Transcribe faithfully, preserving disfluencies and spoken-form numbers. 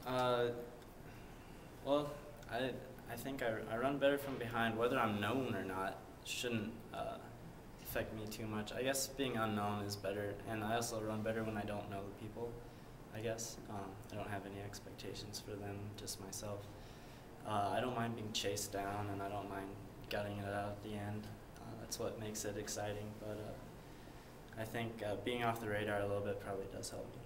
Uh, well, I I think I, I run better from behind. Whether I'm known or not shouldn't uh, affect me too much. I guess being unknown is better, and I also run better when I don't know the people. I guess um, I don't have any expectations for them, just myself. Uh, I don't mind being chased down, and I don't mind gutting it out at the end. Uh, that's what makes it exciting. But uh, I think uh, being off the radar a little bit probably does help me.